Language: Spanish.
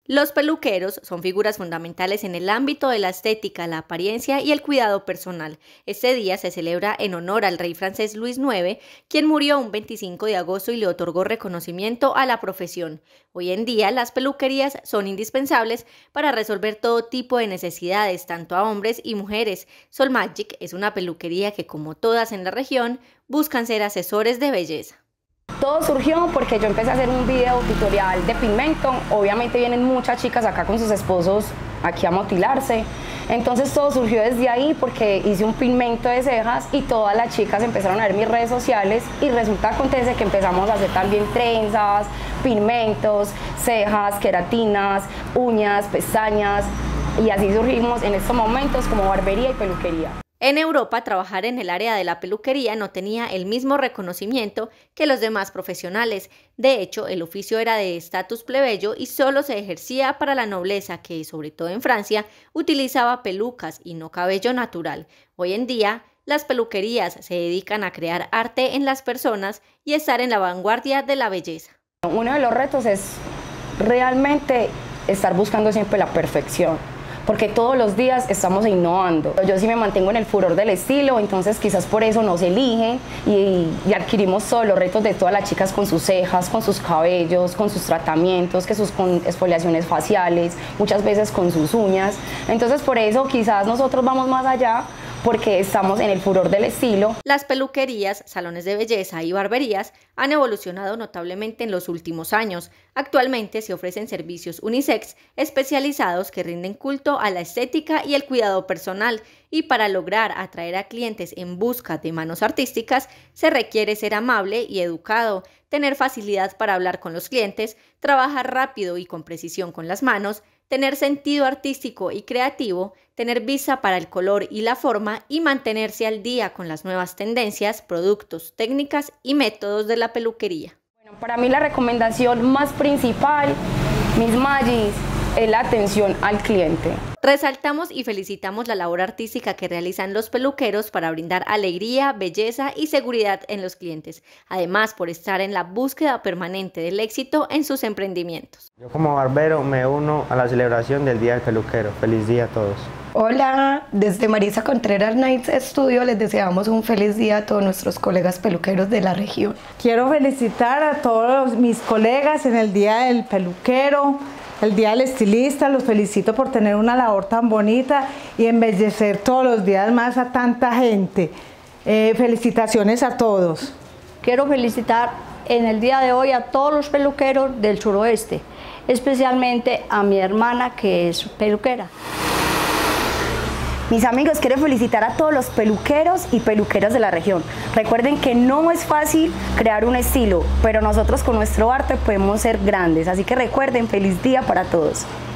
Los peluqueros son figuras fundamentales en el ámbito de la estética, la apariencia y el cuidado personal. Este día se celebra en honor al rey francés Luis IX, quien murió un 25 de agosto y le otorgó reconocimiento a la profesión. Hoy en día, las peluquerías son indispensables para resolver todo tipo de necesidades, tanto a hombres y mujeres. Sol Magic es una peluquería que, como todas en la región, buscan ser asesores de belleza. Todo surgió porque yo empecé a hacer un video tutorial de pigmento. Obviamente vienen muchas chicas acá con sus esposos aquí a motilarse. Entonces todo surgió desde ahí porque hice un pigmento de cejas y todas las chicas empezaron a ver mis redes sociales y acontece que empezamos a hacer también trenzas, pigmentos, cejas, queratinas, uñas, pestañas y así surgimos en estos momentos como barbería y peluquería. En Europa, trabajar en el área de la peluquería no tenía el mismo reconocimiento que los demás profesionales. De hecho, el oficio era de estatus plebeyo y solo se ejercía para la nobleza que, sobre todo en Francia, utilizaba pelucas y no cabello natural. Hoy en día, las peluquerías se dedican a crear arte en las personas y estar en la vanguardia de la belleza. Uno de los retos es realmente estar buscando siempre la perfección, porque todos los días estamos innovando. Yo sí me mantengo en el furor del estilo, entonces quizás por eso nos eligen y adquirimos todos los retos de todas las chicas con sus cejas, con sus cabellos, con sus tratamientos, con exfoliaciones faciales, muchas veces con sus uñas. Entonces por eso quizás nosotros vamos más allá, porque estamos en el furor del estilo. Las peluquerías, salones de belleza y barberías han evolucionado notablemente en los últimos años. Actualmente se ofrecen servicios unisex especializados que rinden culto a la estética y el cuidado personal, y para lograr atraer a clientes en busca de manos artísticas se requiere ser amable y educado, tener facilidad para hablar con los clientes, trabajar rápido y con precisión con las manos, tener sentido artístico y creativo, tener vista para el color y la forma y mantenerse al día con las nuevas tendencias, productos, técnicas y métodos de la peluquería. Bueno, para mí la recomendación más principal, Miss Magis, es la atención al cliente. Resaltamos y felicitamos la labor artística que realizan los peluqueros para brindar alegría, belleza y seguridad en los clientes, además por estar en la búsqueda permanente del éxito en sus emprendimientos. Yo como barbero me uno a la celebración del Día del Peluquero. Feliz día a todos. Hola, desde Marisa Contreras Nights Studio les deseamos un feliz día a todos nuestros colegas peluqueros de la región. Quiero felicitar a todos mis colegas en el Día del Peluquero, el Día del Estilista. Los felicito por tener una labor tan bonita y embellecer todos los días más a tanta gente. Felicitaciones a todos. Quiero felicitar en el día de hoy a todos los peluqueros del suroeste, especialmente a mi hermana que es peluquera. Mis amigos, quiero felicitar a todos los peluqueros y peluqueras de la región. Recuerden que no es fácil crear un estilo, pero nosotros con nuestro arte podemos ser grandes. Así que recuerden, feliz día para todos.